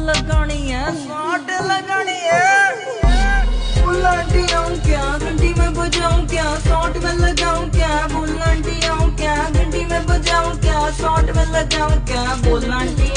लगानी है, शॉट लगानी है। बोल आंटी आऊं क्या, घंटी में बजाऊं क्या, शॉट में लगाऊं क्या। बोल आंटी आऊं क्या, घंटी में बजाऊं क्या, शॉट में लगाऊं क्या। बोल आंटी